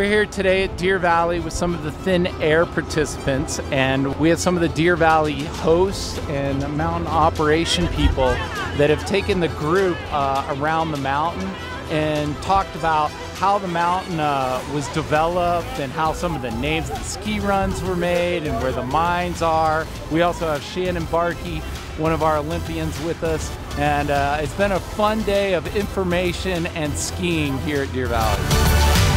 here today at Deer Valley with some of the Thin Air participants, and we have some of the Deer Valley hosts and mountain operation people that have taken the group around the mountain and talked about how the mountain was developed and how some of the names of the ski runs were made and where the mines are. We also have Shannon Barkey, one of our Olympians, with us, and it's been a fun day of information and skiing here at Deer Valley.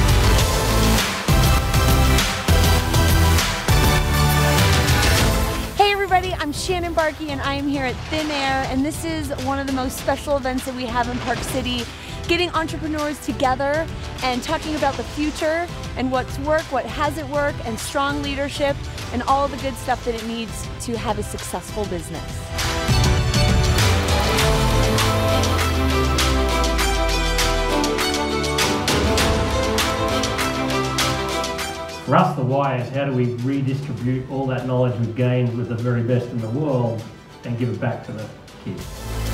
I'm Shannon Barkey and I am here at Thin Air, and this is one of the most special events that we have in Park City, getting entrepreneurs together and talking about the future and what's worked, what hasn't worked, and strong leadership and all the good stuff that it needs to have a successful business. For us, the why is how do we redistribute all that knowledge we've gained with the very best in the world and give it back to the kids.